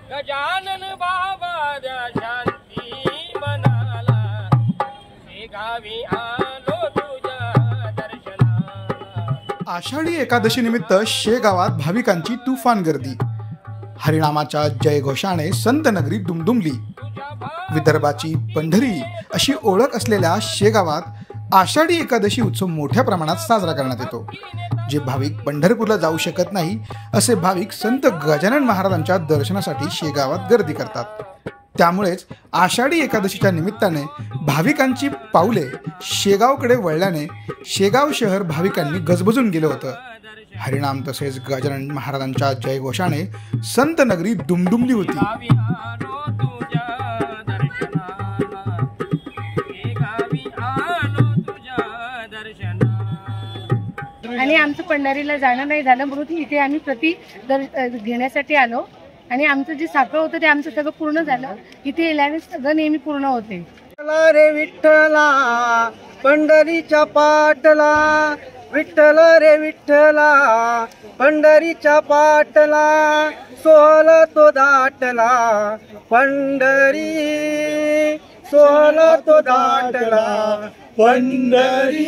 गजानन बाबा द्या शांती मनाला, शेगावी आलो तुझ्या दर्शनाला। आषाढी एकादशी निमित्त शेगावात भाविकांची तुफान गर्दी। हरिनामाच्या जयघोषाने संत नगरी दुमदुमली। विदर्भाची पंढरी अशी ओळख असलेल्या शेगावात आषाढी एकादशी उत्सव मोठ्या प्रमाणात साजरा करण्यात येतो। जे भाविक पंढरपूरला जाऊ शकत नाही असे भाविक संत गजानन महाराजांच्या दर्शनासाठी शेगावात गर्दी करतात। त्यामुळेच आषाढी एकादशीच्या निमित्ताने भाविकांची पाऊले शेगावकडे वळल्याने शेगाव शहर भाविकांनी गजबजून गेलं होतं। हरिनाम तसेच गजानन महाराजांच्या जयघोषाने संत नगरी दुमदुमली होती। आणि आमचं पंढरीला जाणं नाही झालं म्हणून इथे आम्ही प्रति घेण्यासाठी आलो आणि आमचं जे साखर होतं ते आमचं सगळं पूर्ण झालं। इथे येण्याने सगळं नेहमी पूर्ण होते। रे विठ्ठला पंढरीच्या पाटला, विठ्ठल रे विठ्ठला पंढरीच्या पाटला, सोहळा तो दाटला पंढरी, सोहळा तो दाटला पंढरी।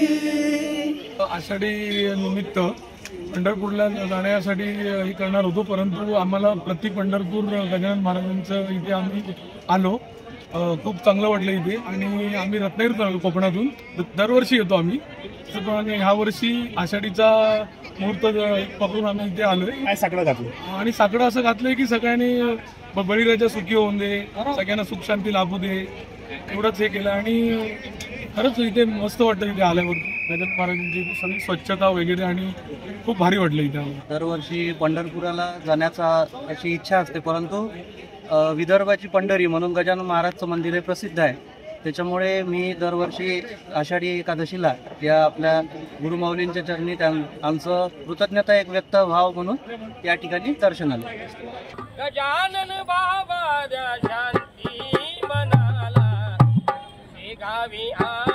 आषाढी निमित्त पंढरपूरला जाण्यासाठी हे करणार होतो, परंतु आम्हाला प्रति पंढरपूर गजानन महाराजांचं इथे आम्ही आलो। खूप चांगलं वाटलं इथे आणि आम्ही रत्नागिरीतून आलो, कोकणातून। दरवर्षी येतो आम्ही, पण ह्या वर्षी आषाढीचा मुहूर्त पकडून आम्ही इथे आलोय। काय साकडं घातलं आणि साकडं असं घातलंय की सगळ्यांनी बळीराजा सुखी होऊन दे, सगळ्यांना सुख शांती लाभू दे, एवढंच हे केलं। आणि खरंच इथे मस्त वाटतं इथे आल्यावर, गजानन महाराजांची सगळी स्वच्छता वगैरे आणि खूप भारी वाटलं इथे। दरवर्षी पंढरपुराला जाण्याचा अशी इच्छा असते, परंतु विदर्भाची पंढरी म्हणून गजानन महाराजचं मंदिर हे प्रसिद्ध आहे। त्याच्यामुळे मी दरवर्षी आषाढी एकादशीला या आपल्या गुरुमाऊलींच्या चरणी आमचं कृतज्ञता एक व्यक्त व्हावं म्हणून या ठिकाणी दर्शनाला। गजानन बाबा द्या शांती मनाला, शेगावी